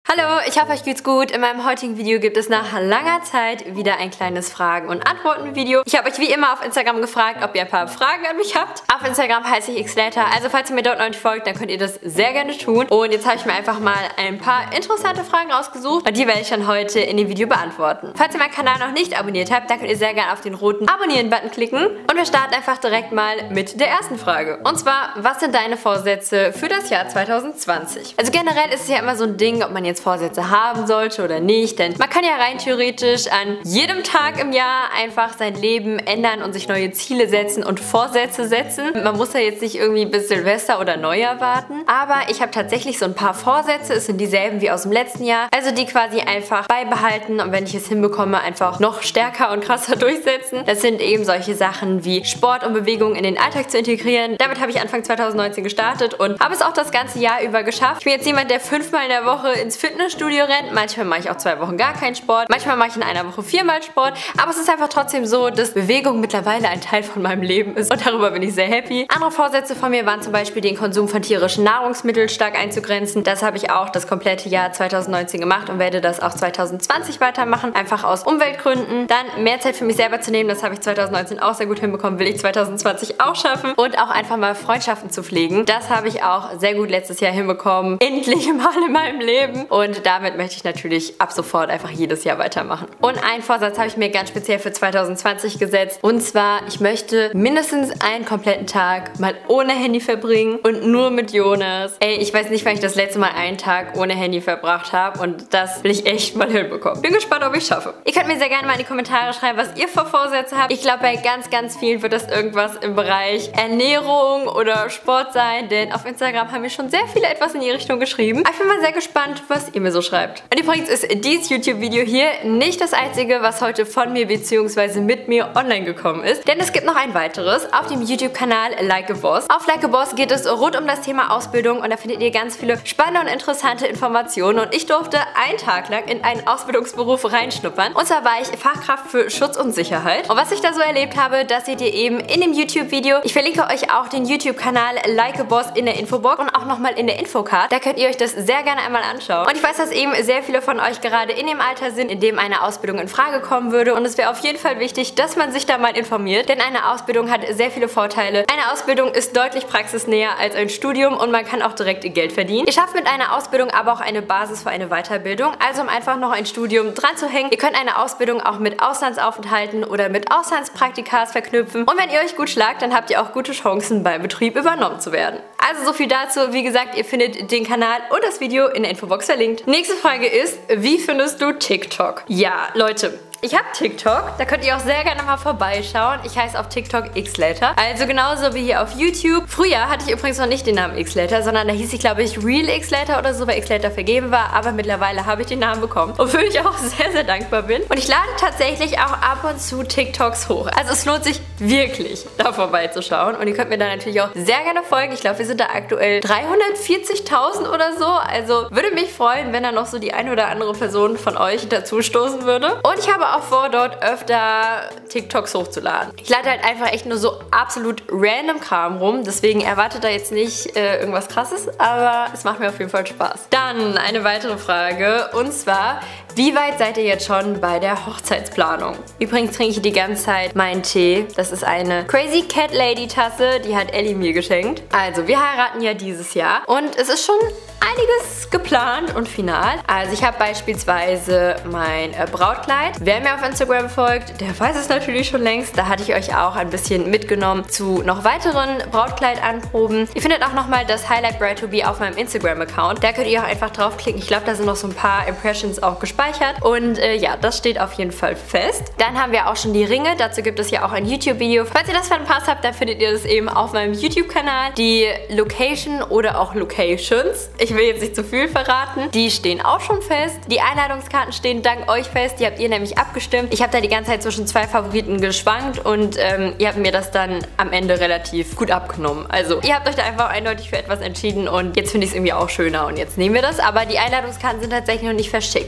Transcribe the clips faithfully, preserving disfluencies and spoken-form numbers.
Hallo, ich hoffe euch geht's gut. In meinem heutigen Video gibt es nach langer Zeit wieder ein kleines Fragen- und Antworten-Video. Ich habe euch wie immer auf Instagram gefragt, ob ihr ein paar Fragen an mich habt. Auf Instagram heiße ich xlater, also falls ihr mir dort noch nicht folgt, dann könnt ihr das sehr gerne tun. Und jetzt habe ich mir einfach mal ein paar interessante Fragen rausgesucht und die werde ich dann heute in dem Video beantworten. Falls ihr meinen Kanal noch nicht abonniert habt, dann könnt ihr sehr gerne auf den roten Abonnieren-Button klicken. Und wir starten einfach direkt mal mit der ersten Frage. Und zwar, was sind deine Vorsätze für das Jahr zwanzig zwanzig? Also generell ist es ja immer so ein Ding, ob man jetzt Vorsätze haben sollte oder nicht, denn man kann ja rein theoretisch an jedem Tag im Jahr einfach sein Leben ändern und sich neue Ziele setzen und Vorsätze setzen. Man muss ja jetzt nicht irgendwie bis Silvester oder Neujahr warten, aber ich habe tatsächlich so ein paar Vorsätze, es sind dieselben wie aus dem letzten Jahr, also die quasi einfach beibehalten und wenn ich es hinbekomme, einfach noch stärker und krasser durchsetzen. Das sind eben solche Sachen wie Sport und Bewegung in den Alltag zu integrieren. Damit habe ich Anfang zwanzig neunzehn gestartet und habe es auch das ganze Jahr über geschafft. Ich bin jetzt jemand, der fünfmal in der Woche ins Fitnessstudio rennt. Manchmal mache ich auch zwei Wochen gar keinen Sport. Manchmal mache ich in einer Woche viermal Sport. Aber es ist einfach trotzdem so, dass Bewegung mittlerweile ein Teil von meinem Leben ist. Und darüber bin ich sehr happy. Andere Vorsätze von mir waren zum Beispiel, den Konsum von tierischen Nahrungsmitteln stark einzugrenzen. Das habe ich auch das komplette Jahr zwanzig neunzehn gemacht und werde das auch zwanzig zwanzig weitermachen. Einfach aus Umweltgründen. Dann mehr Zeit für mich selber zu nehmen. Das habe ich zwanzig neunzehn auch sehr gut hinbekommen. Will ich zwanzig zwanzig auch schaffen. Und auch einfach mal Freundschaften zu pflegen. Das habe ich auch sehr gut letztes Jahr hinbekommen. Endlich mal in meinem Leben. Und damit möchte ich natürlich ab sofort einfach jedes Jahr weitermachen. Und einen Vorsatz habe ich mir ganz speziell für zwanzig zwanzig gesetzt. Und zwar, ich möchte mindestens einen kompletten Tag mal ohne Handy verbringen und nur mit Jonas. Ey, ich weiß nicht, wann ich das letzte Mal einen Tag ohne Handy verbracht habe. Und das will ich echt mal hinbekommen. Bin gespannt, ob ich es schaffe. Ihr könnt mir sehr gerne mal in die Kommentare schreiben, was ihr für Vorsätze habt. Ich glaube, bei ganz, ganz vielen wird das irgendwas im Bereich Ernährung oder Sport sein. Denn auf Instagram haben mir schon sehr viele etwas in die Richtung geschrieben. Aber ich bin mal sehr gespannt, was ihr mir so schreibt. Und übrigens ist dieses YouTube-Video hier nicht das einzige, was heute von mir bzw. mit mir online gekommen ist. Denn es gibt noch ein weiteres auf dem YouTube-Kanal Like a Boss. Auf Like a Boss geht es rund um das Thema Ausbildung und da findet ihr ganz viele spannende und interessante Informationen. Und ich durfte einen Tag lang in einen Ausbildungsberuf reinschnuppern. Und zwar war ich Fachkraft für Schutz und Sicherheit. Und was ich da so erlebt habe, das seht ihr eben in dem YouTube-Video. Ich verlinke euch auch den YouTube-Kanal Like a Boss in der Infobox und auch nochmal in der Infocard. Da könnt ihr euch das sehr gerne einmal anschauen. Und ich weiß, dass eben sehr viele von euch gerade in dem Alter sind, in dem eine Ausbildung in Frage kommen würde. Und es wäre auf jeden Fall wichtig, dass man sich da mal informiert. Denn eine Ausbildung hat sehr viele Vorteile. Eine Ausbildung ist deutlich praxisnäher als ein Studium und man kann auch direkt Geld verdienen. Ihr schafft mit einer Ausbildung aber auch eine Basis für eine Weiterbildung. Also um einfach noch ein Studium dran zu hängen. Ihr könnt eine Ausbildung auch mit Auslandsaufenthalten oder mit Auslandspraktikas verknüpfen. Und wenn ihr euch gut schlagt, dann habt ihr auch gute Chancen, beim Betrieb übernommen zu werden. Also so viel dazu. Wie gesagt, ihr findet den Kanal und das Video in der Infobox verlinkt. Nächste Frage ist, wie findest du TikTok? Ja, Leute, ich habe TikTok, da könnt ihr auch sehr gerne mal vorbeischauen. Ich heiße auf TikTok xlater, also genauso wie hier auf YouTube. Früher hatte ich übrigens noch nicht den Namen xlater, sondern da hieß ich glaube ich Real xlater oder so, weil xlater vergeben war. Aber mittlerweile habe ich den Namen bekommen, wofür ich auch sehr, sehr dankbar bin. Und ich lade tatsächlich auch ab und zu TikToks hoch. Also es lohnt sich wirklich, da vorbeizuschauen. Und ihr könnt mir da natürlich auch sehr gerne folgen. Ich glaube, wir sind da aktuell dreihundertvierzigtausend oder so. Also würde mich freuen, wenn da noch so die eine oder andere Person von euch dazu stoßen würde. Und ich habe auch vor, dort öfter TikToks hochzuladen. Ich lade halt einfach echt nur so absolut random Kram rum, deswegen erwartet da jetzt nicht äh, irgendwas Krasses, aber es macht mir auf jeden Fall Spaß. Dann eine weitere Frage und zwar, wie weit seid ihr jetzt schon bei der Hochzeitsplanung? Übrigens trinke ich die ganze Zeit meinen Tee. Das ist eine Crazy Cat Lady Tasse, die hat Ellie mir geschenkt. Also wir heiraten ja dieses Jahr und es ist schon einiges geplant und final. Also ich habe beispielsweise mein äh, Brautkleid. Wer mir auf Instagram folgt, der weiß es natürlich schon längst. Da hatte ich euch auch ein bisschen mitgenommen zu noch weiteren Brautkleidanproben. Ihr findet auch nochmal das Highlight Bride to Be auf meinem Instagram-Account. Da könnt ihr auch einfach draufklicken. Ich glaube, da sind noch so ein paar Impressions auch gespeichert. Und äh, ja, das steht auf jeden Fall fest. Dann haben wir auch schon die Ringe. Dazu gibt es ja auch ein YouTube-Video. Falls ihr das verpasst habt, dann findet ihr das eben auf meinem YouTube-Kanal. Die Location oder auch Locations. Ich will jetzt nicht zu viel verraten. Die stehen auch schon fest. Die Einladungskarten stehen dank euch fest. Die habt ihr nämlich abgestimmt. Ich habe da die ganze Zeit zwischen zwei Favoriten geschwankt und ähm, ihr habt mir das dann am Ende relativ gut abgenommen. Also ihr habt euch da einfach eindeutig für etwas entschieden und jetzt finde ich es irgendwie auch schöner und jetzt nehmen wir das. Aber die Einladungskarten sind tatsächlich noch nicht verschickt. Das ist noch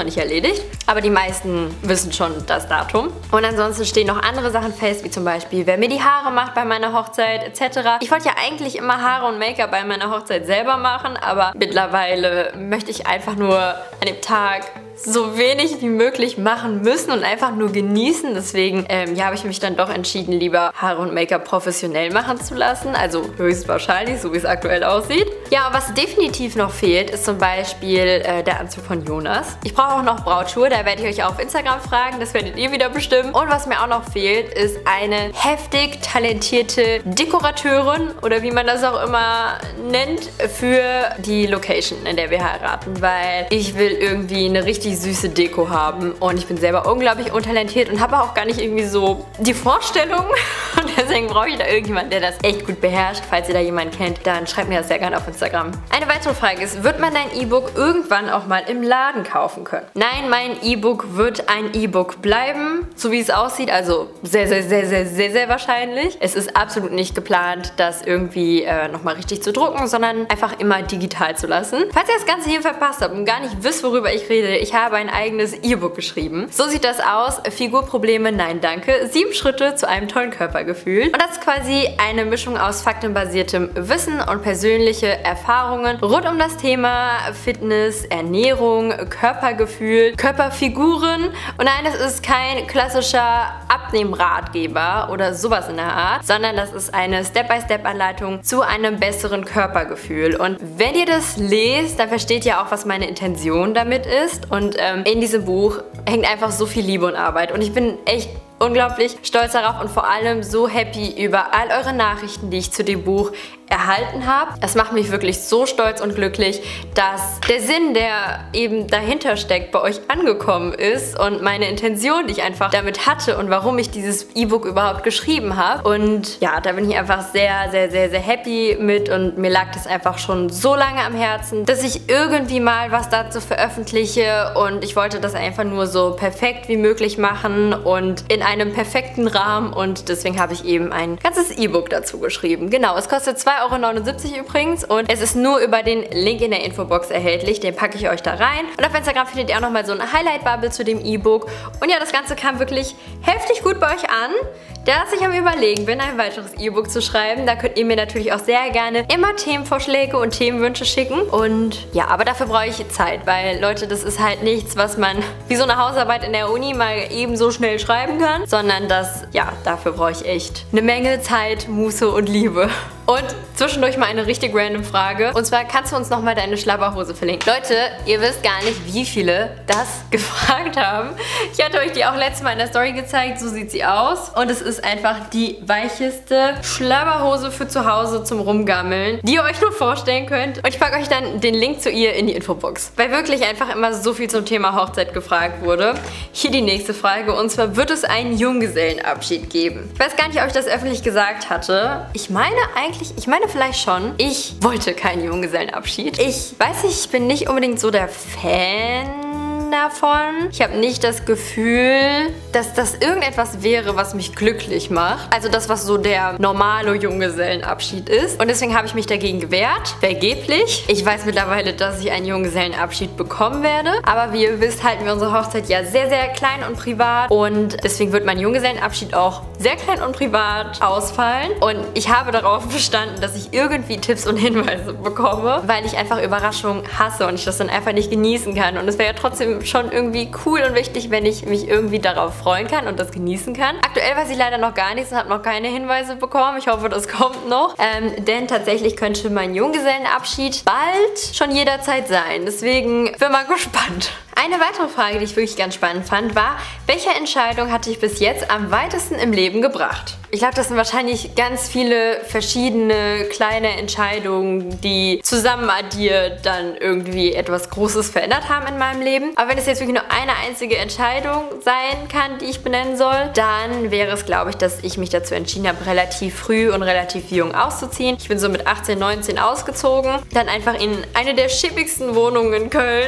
wahrscheinlich erledigt. Aber die meisten wissen schon das Datum. Und ansonsten stehen noch andere Sachen fest, wie zum Beispiel, wer mir die Haare macht bei meiner Hochzeit et cetera. Ich wollte ja eigentlich immer Haare und Make-up bei meiner Hochzeit selber machen, aber mittlerweile möchte ich einfach nur an dem Tag so wenig wie möglich machen müssen und einfach nur genießen. Deswegen ähm, ja, habe ich mich dann doch entschieden, lieber Haare und Make-up professionell machen zu lassen. Also höchstwahrscheinlich, so wie es aktuell aussieht. Ja, was definitiv noch fehlt, ist zum Beispiel äh, der Anzug von Jonas. Ich brauche auch noch Brautschuhe, da werde ich euch auch auf Instagram fragen. Das werdet ihr wieder bestimmen. Und was mir auch noch fehlt, ist eine heftig talentierte Dekorateurin oder wie man das auch immer nennt, für die Location, in der wir heiraten. Weil ich will irgendwie eine richtig süße Deko haben und ich bin selber unglaublich untalentiert und habe auch gar nicht irgendwie so die Vorstellung und deswegen brauche ich da irgendjemanden, der das echt gut beherrscht. Falls ihr da jemanden kennt, dann schreibt mir das sehr gerne auf Instagram. Eine weitere Frage ist, wird man dein E-Book irgendwann auch mal im Laden kaufen können? Nein, mein E-Book wird ein E-Book bleiben, so wie es aussieht, also sehr, sehr, sehr, sehr, sehr, sehr wahrscheinlich. Es ist absolut nicht geplant, das irgendwie äh, nochmal richtig zu drucken, sondern einfach immer digital zu lassen. Falls ihr das Ganze hier verpasst habt und gar nicht wisst, worüber ich rede, ich habe ein eigenes E-Book geschrieben. So sieht das aus. Figurprobleme, nein danke. Sieben Schritte zu einem tollen Körpergefühl. Und das ist quasi eine Mischung aus faktenbasiertem Wissen und persönliche Erfahrungen rund um das Thema Fitness, Ernährung, Körpergefühl, Körperfiguren. Und nein, es ist kein klassischer Abnehmratgeber oder sowas in der Art, sondern das ist eine Step-by-Step-Anleitung zu einem besseren Körpergefühl. Und wenn ihr das lest, dann versteht ihr auch, was meine Intention damit ist. Und ähm, in diesem Buch hängt einfach so viel Liebe und Arbeit. Und ich bin echt unglaublich stolz darauf und vor allem so happy über all eure Nachrichten, die ich zu dem Buch erhalten habe. Das macht mich wirklich so stolz und glücklich, dass der Sinn, der eben dahinter steckt, bei euch angekommen ist und meine Intention, die ich einfach damit hatte und warum ich dieses E-Book überhaupt geschrieben habe. Und ja, da bin ich einfach sehr, sehr, sehr, sehr happy mit und mir lag das einfach schon so lange am Herzen, dass ich irgendwie mal was dazu veröffentliche und ich wollte das einfach nur so perfekt wie möglich machen und in einem perfekten Rahmen und deswegen habe ich eben ein ganzes E-Book dazu geschrieben. Genau, es kostet zwei Euro neunundsiebzig übrigens und es ist nur über den Link in der Infobox erhältlich, den packe ich euch da rein. Und auf Instagram findet ihr auch nochmal so eine Highlight-Bubble zu dem E-Book. Und ja, das Ganze kam wirklich heftig gut bei euch an, dass ich am Überlegen bin, ein weiteres E-Book zu schreiben. Da könnt ihr mir natürlich auch sehr gerne immer Themenvorschläge und Themenwünsche schicken. Und ja, aber dafür brauche ich Zeit, weil Leute, das ist halt nichts, was man wie so eine Hausarbeit in der Uni mal eben so schnell schreiben kann, sondern das, ja, dafür brauche ich echt eine Menge Zeit, Muße und Liebe. Und zwischendurch mal eine richtig random Frage. Und zwar, kannst du uns nochmal deine Schlabberhose verlinken? Leute, ihr wisst gar nicht, wie viele das gefragt haben. Ich hatte euch die auch letztes Mal in der Story gezeigt. So sieht sie aus. Und es ist einfach die weicheste Schlabberhose für zu Hause zum Rumgammeln, die ihr euch nur vorstellen könnt. Und ich packe euch dann den Link zu ihr in die Infobox. Weil wirklich einfach immer so viel zum Thema Hochzeit gefragt wurde. Hier die nächste Frage. Und zwar, wird es einen Junggesellenabschied geben? Ich weiß gar nicht, ob ich das öffentlich gesagt hatte. Ich meine eigentlich Ich meine vielleicht schon, ich wollte keinen Junggesellenabschied. Ich weiß nicht, ich bin nicht unbedingt so der Fan davon. Ich habe nicht das Gefühl, dass das irgendetwas wäre, was mich glücklich macht. Also das, was so der normale Junggesellenabschied ist. Und deswegen habe ich mich dagegen gewehrt. Vergeblich. Ich weiß mittlerweile, dass ich einen Junggesellenabschied bekommen werde. Aber wie ihr wisst, halten wir unsere Hochzeit ja sehr, sehr klein und privat. Und deswegen wird mein Junggesellenabschied auch sehr klein und privat ausfallen. Und ich habe darauf bestanden, dass ich irgendwie Tipps und Hinweise bekomme, weil ich einfach Überraschungen hasse und ich das dann einfach nicht genießen kann. Und es wäre ja trotzdem schon irgendwie cool und wichtig, wenn ich mich irgendwie darauf freuen kann und das genießen kann. Aktuell weiß ich leider noch gar nichts und habe noch keine Hinweise bekommen. Ich hoffe, das kommt noch. Ähm, denn tatsächlich könnte mein Junggesellenabschied bald schon jederzeit sein. Deswegen bin mal gespannt. Eine weitere Frage, die ich wirklich ganz spannend fand, war, welche Entscheidung hat dich bis jetzt am weitesten im Leben gebracht? Ich glaube, das sind wahrscheinlich ganz viele verschiedene kleine Entscheidungen, die zusammen addiert dann irgendwie etwas Großes verändert haben in meinem Leben. Aber wenn es jetzt wirklich nur eine einzige Entscheidung sein kann, die ich benennen soll, dann wäre es, glaube ich, dass ich mich dazu entschieden habe, relativ früh und relativ jung auszuziehen. Ich bin so mit achtzehn, neunzehn ausgezogen, dann einfach in eine der schippigsten Wohnungen in Köln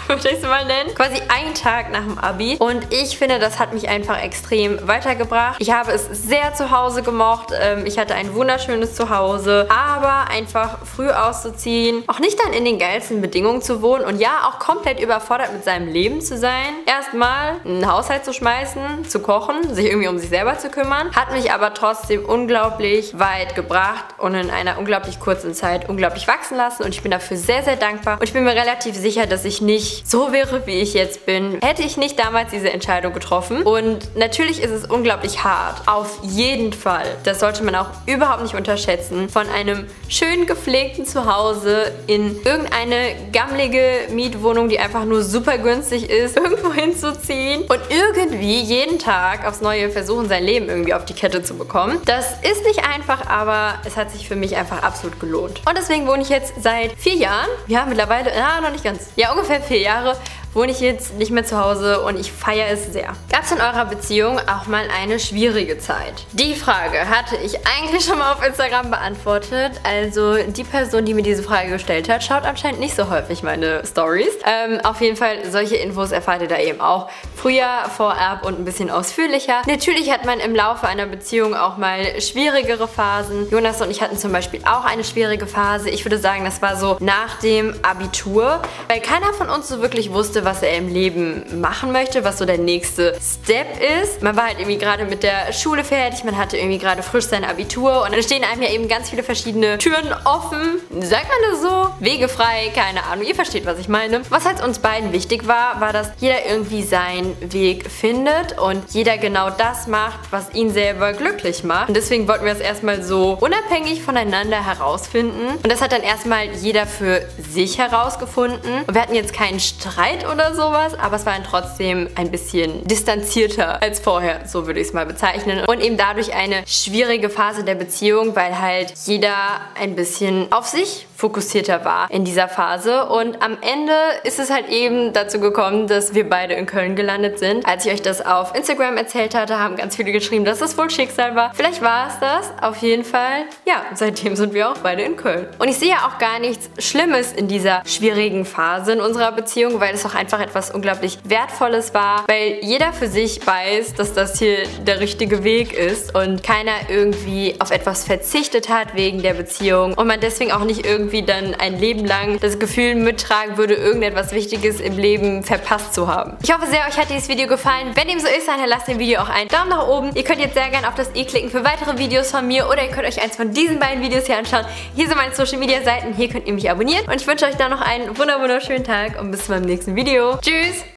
würde ich es mal nennen. Quasi einen Tag nach dem Abi. Und ich finde, das hat mich einfach extrem weitergebracht. Ich habe es sehr zu Hause gemocht. Ich hatte ein wunderschönes Zuhause. Aber einfach früh auszuziehen, auch nicht dann in den geilsten Bedingungen zu wohnen und ja, auch komplett überfordert mit seinem Leben zu sein. Erstmal einen Haushalt zu schmeißen, zu kochen, sich irgendwie um sich selber zu kümmern. Hat mich aber trotzdem unglaublich weit gebracht und in einer unglaublich kurzen Zeit unglaublich wachsen lassen. Und ich bin dafür sehr, sehr dankbar. Und ich bin mir relativ sicher, dass ich nicht so wäre, wie ich jetzt bin, hätte ich nicht damals diese Entscheidung getroffen. Und natürlich ist es unglaublich hart. Auf jeden Fall. Das sollte man auch überhaupt nicht unterschätzen. Von einem schön gepflegten Zuhause in irgendeine gammelige Mietwohnung, die einfach nur super günstig ist, irgendwo hinzuziehen und irgendwie jeden Tag aufs Neue versuchen, sein Leben irgendwie auf die Kette zu bekommen. Das ist nicht einfach, aber es hat sich für mich einfach absolut gelohnt. Und deswegen wohne ich jetzt seit vier Jahren, ja mittlerweile, ja noch nicht ganz, ja ungefähr vier Jahre, wohne ich jetzt nicht mehr zu Hause und ich feiere es sehr. Gab es in eurer Beziehung auch mal eine schwierige Zeit? Die Frage hatte ich eigentlich schon mal auf Instagram beantwortet. Also die Person, die mir diese Frage gestellt hat, schaut anscheinend nicht so häufig meine Stories. Ähm, auf jeden Fall, solche Infos erfahrt ihr da eben auch früher, vorab und ein bisschen ausführlicher. Natürlich hat man im Laufe einer Beziehung auch mal schwierigere Phasen. Jonas und ich hatten zum Beispiel auch eine schwierige Phase. Ich würde sagen, das war so nach dem Abitur, weil keiner von uns so wirklich wusste, was er im Leben machen möchte, was so der nächste Step ist. Man war halt irgendwie gerade mit der Schule fertig, man hatte irgendwie gerade frisch sein Abitur und dann stehen einem ja eben ganz viele verschiedene Türen offen. Sagt man das so? Wege frei, keine Ahnung. Ihr versteht, was ich meine. Was halt uns beiden wichtig war, war, dass jeder irgendwie seinen Weg findet und jeder genau das macht, was ihn selber glücklich macht. Und deswegen wollten wir das erstmal so unabhängig voneinander herausfinden. Und das hat dann erstmal jeder für sich herausgefunden. Und wir hatten jetzt keinen Streit oder sowas, aber es war dann trotzdem ein bisschen distanzierter als vorher, so würde ich es mal bezeichnen. Und eben dadurch eine schwierige Phase der Beziehung, weil halt jeder ein bisschen auf sich fokussierter war in dieser Phase. Und am Ende ist es halt eben dazu gekommen, dass wir beide in Köln gelandet sind. Als ich euch das auf Instagram erzählt hatte, haben ganz viele geschrieben, dass das wohl Schicksal war. Vielleicht war es das, auf jeden Fall. Ja, seitdem sind wir auch beide in Köln. Und ich sehe ja auch gar nichts Schlimmes in dieser schwierigen Phase in unserer Beziehung, weil es auch einfach etwas unglaublich Wertvolles war, weil jeder für sich weiß, dass das hier der richtige Weg ist und keiner irgendwie auf etwas verzichtet hat wegen der Beziehung und man deswegen auch nicht irgendwie dann ein Leben lang das Gefühl mittragen würde, irgendetwas Wichtiges im Leben verpasst zu haben. Ich hoffe sehr, euch hat dieses Video gefallen. Wenn dem so ist, dann lasst dem Video auch einen Daumen nach oben. Ihr könnt jetzt sehr gerne auf das i klicken für weitere Videos von mir oder ihr könnt euch eins von diesen beiden Videos hier anschauen. Hier sind meine Social Media Seiten, hier könnt ihr mich abonnieren und ich wünsche euch dann noch einen wunderschönen Tag und bis zum nächsten Video. Tschüss!